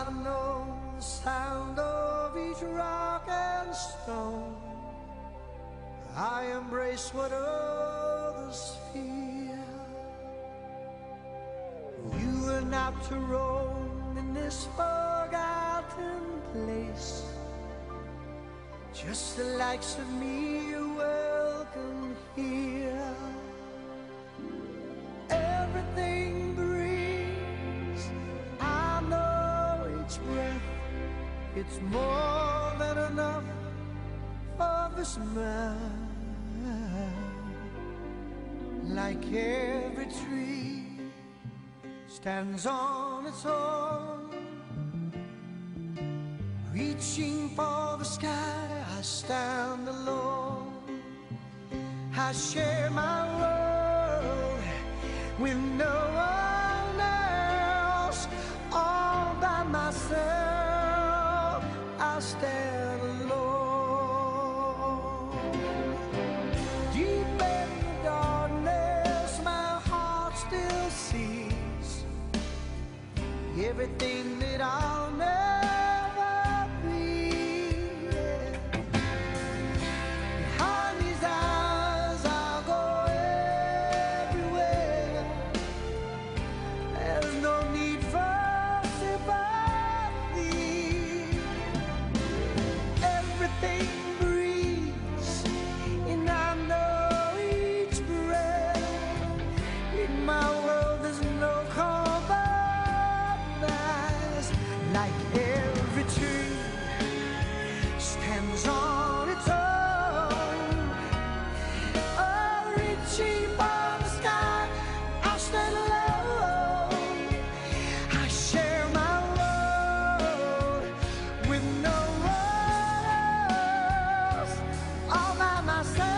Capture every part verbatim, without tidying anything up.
I know the sound of each rock and stone. I embrace what others fear. You are not to roam in this forgotten place. Just the likes of me are welcome here. Everything breathes, I know each breath. It's more than enough for this man. Like every tree stands on its own, reaching for the sky, I stand alone. I share my world with no one else. All by myself, I stand alone. Deep in the darkness, my heart still sees everything that I'll never be. Behind these eyes, I'll go everywhere. There's no need for sympathy. Everything breathes, and I know each breath. In my world, there's no compromise. Like every tree stands on its own, oh, reaching for the sky, I stand alone. I share my world with no one else, all by myself.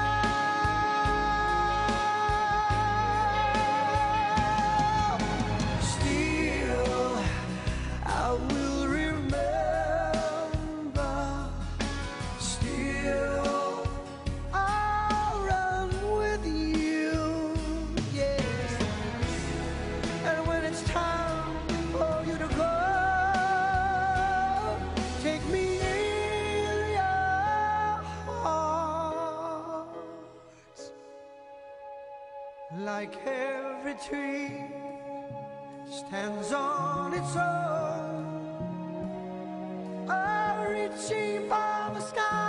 Still, I will remember. Still, I'll run with you. Yes. And when it's time for you to go, take me in your arms. Like every tree stands on its own, oh, reaching for the sky,